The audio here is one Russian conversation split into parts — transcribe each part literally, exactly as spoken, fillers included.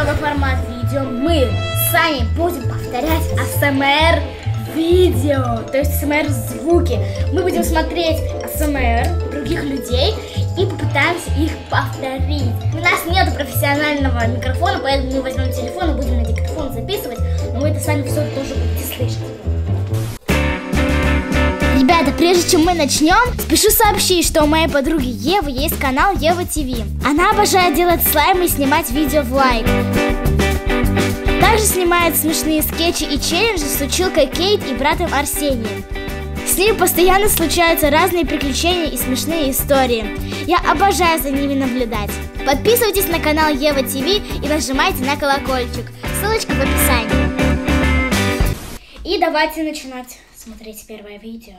новый формат видео. Мы с вами будем повторять эй эс эм эр видео, то есть эй эс эм эр звуки. Мы будем смотреть эй эс эм эр других людей и попытаемся их повторить. У нас нет профессионального микрофона, поэтому мы возьмем телефон и будем на диктофон записывать, но вы это сами все тоже будете слышать. Ребята, прежде чем мы начнем, спешу сообщить, что у моей подруги Евы есть канал Ева ТВ. Она обожает делать слаймы и снимать видео в лайк. Также снимает смешные скетчи и челленджи с училкой Кейт и братом Арсением. С ними постоянно случаются разные приключения и смешные истории. Я обожаю за ними наблюдать. Подписывайтесь на канал Ева ТВ и нажимайте на колокольчик. Ссылочка в описании. И давайте начинать смотреть первое видео.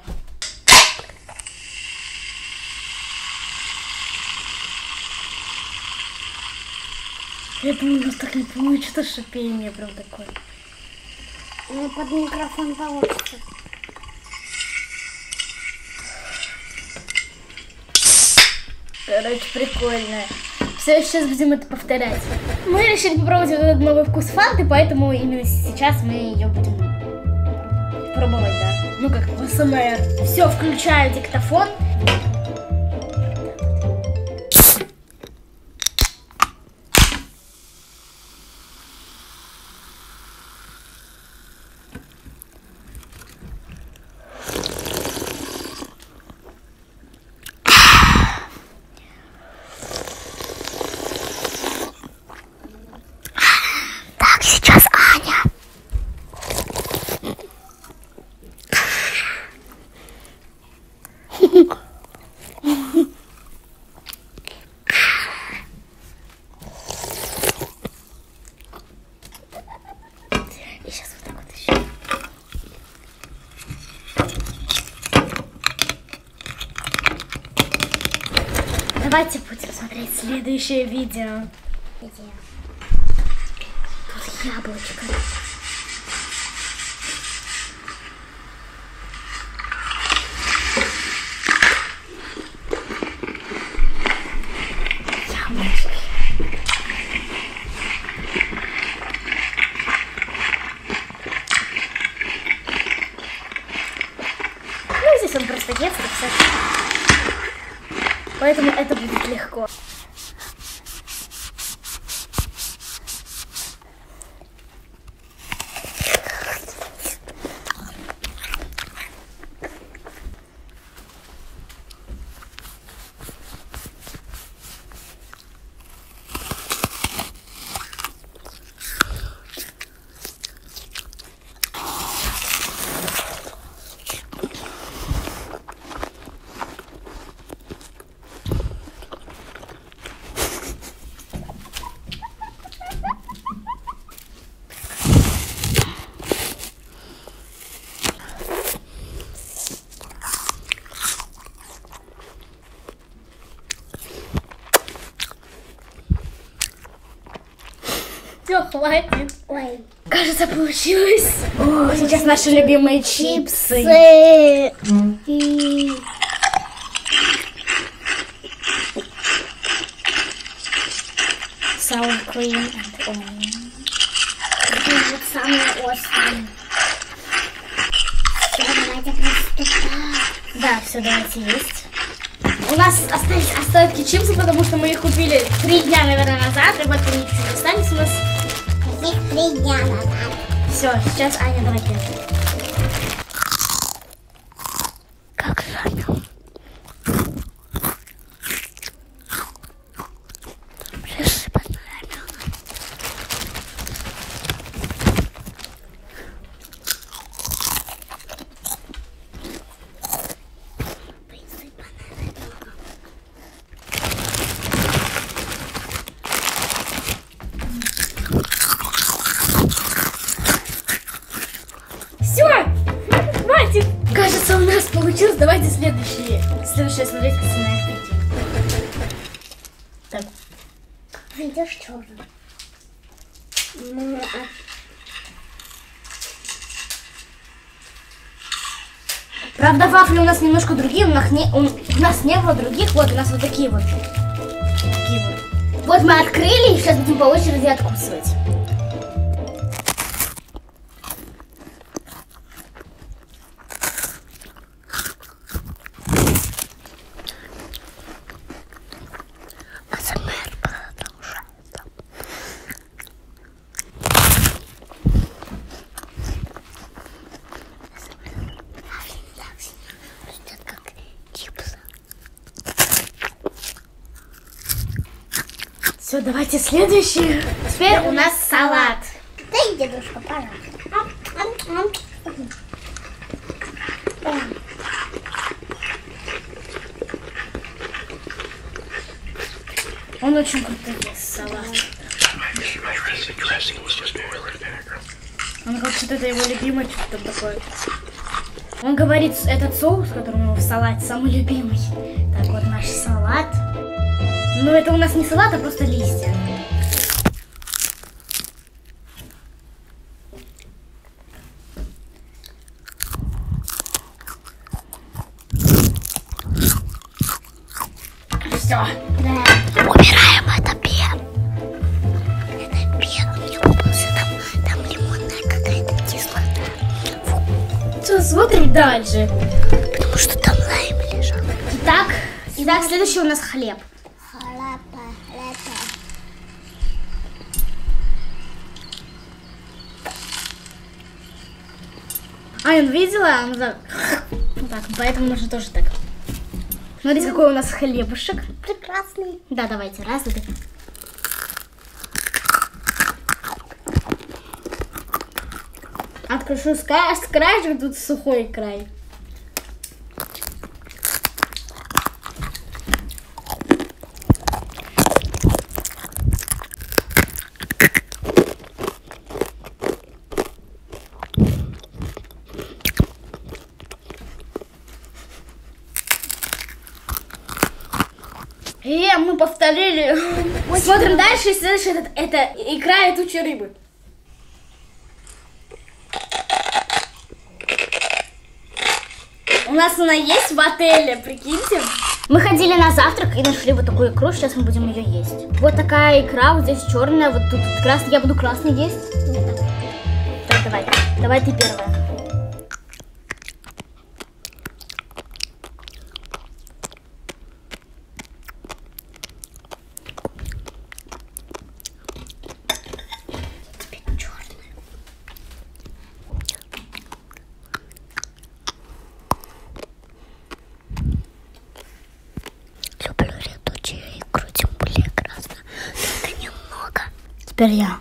Я думаю, у нас так не получится шипение прям такое. Ну, под микрофон получится. Короче, прикольно. Все, сейчас будем это повторять. Мы решили попробовать этот новый вкус фанты, поэтому именно сейчас мы ее будем пробовать, да. Ну, как в эй эс эм эр. Все, включаю диктофон. И сейчас вот так вот еще. Давайте будем смотреть следующее видео. Где? Тут яблочко. Здесь он просто детский, кстати. Поэтому это будет легко. Все, хватит. Ой. Кажется, получилось. О, сейчас наши любимые чипсы. чипсы. Sour cream and onion. Это вот самое острое. Все, давайте приступать. Да, все, давайте есть. У нас остались остатки чипсов, потому что мы их купили три дня, наверное, назад, и вот они чуть-чуть останется у нас. Их три дня назад. Все, сейчас Аня, давайте. Как жарко. Присыпать надо. Все, хватит. Кажется, у нас получилось. Давайте следующее. Следующее смотреть эй эс эм эр видео. Так. Идешь черный. Правда, вафли у нас немножко другие. У нас не, у нас не было других. Вот у нас вот такие вот. Такие вот. Вот мы открыли, и сейчас будем по очереди откусывать. Все, давайте следующий. Теперь у нас салат. Дай, дедушка, пожалуйста. Он очень крутой есть, салат. Он говорит, что это его любимый, что-то там такое. Он говорит, этот соус, который у него в салате, самый любимый. Так, вот наш салат. Но это у нас не салат, а просто листья. Все. Да. Убираем это пен. Это пен. Мне попался там, там лимонная какая-то кислота. Все, смотрим дальше. Потому что там лайм лежал. Итак, итак, следующий у нас хлеб. Халапа, халапа. А, он видела? Он так. Так, поэтому нужно тоже так. Смотрите, какой у нас хлебушек. Прекрасный. Да, давайте, раз, два, три. Открошу с краешка, тут сухой край. И мы повторили. Очень Смотрим много. Дальше. И следующий этот, это икра и туча рыбы. У нас она есть в отеле, прикиньте. Мы ходили на завтрак и нашли вот такую икру. Сейчас мы будем ее есть. Вот такая икра, вот здесь черная, вот тут красная. Я буду красный есть. Так, давай. Давай ты первая. Теперь я.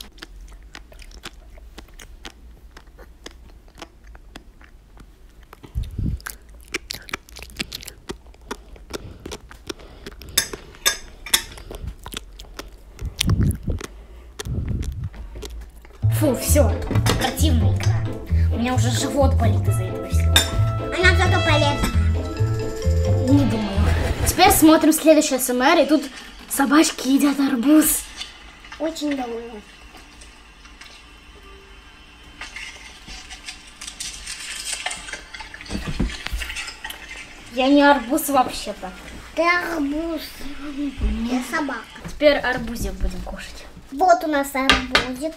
Фу, все, противная икра. У меня уже живот болит из-за этого всего. Она зато полезная. Не думаю. Теперь смотрим следующий эс эм эр, и тут собачки едят арбуз. Очень довольна. Я не арбуз вообще-то. Ты арбуз. Я собака. Теперь арбузик будем кушать. Вот у нас арбузик.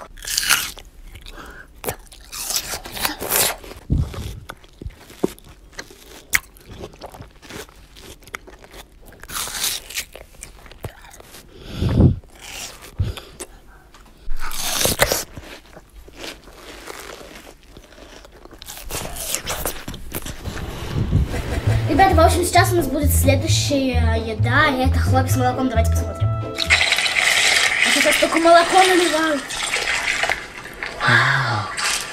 Ребята, в общем, сейчас у нас будет следующая еда, и это хлопья с молоком. Давайте посмотрим. А сейчас только молоко наливают. Вау.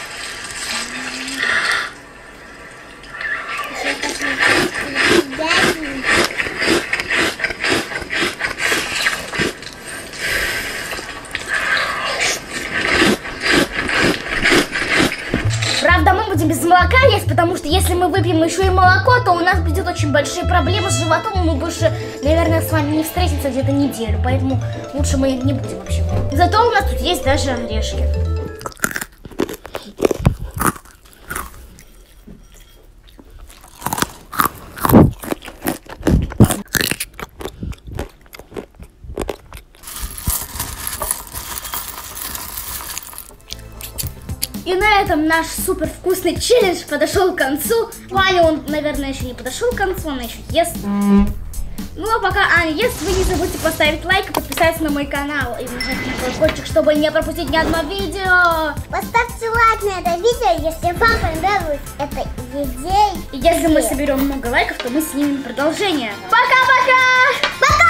Правда, мы будем без молока есть, потому что если мы выпьем еще и молоко, то у нас будет очень большие проблемы с животом, и мы больше, наверное, с вами не встретимся где-то неделю, поэтому лучше мы не будем вообще. Зато у нас тут есть даже орешки. И на этом наш супер вкусный челлендж подошел к концу. Ваня, он, наверное, еще не подошел к концу, он еще ест. Ну а пока Аня ест, вы не забудьте поставить лайк и подписаться на мой канал. И нажать на колокольчик, чтобы не пропустить ни одно видео. Поставьте лайк на это видео, если вам понравилось это видео. И если мы соберем много лайков, то мы снимем продолжение. Пока-пока! Пока!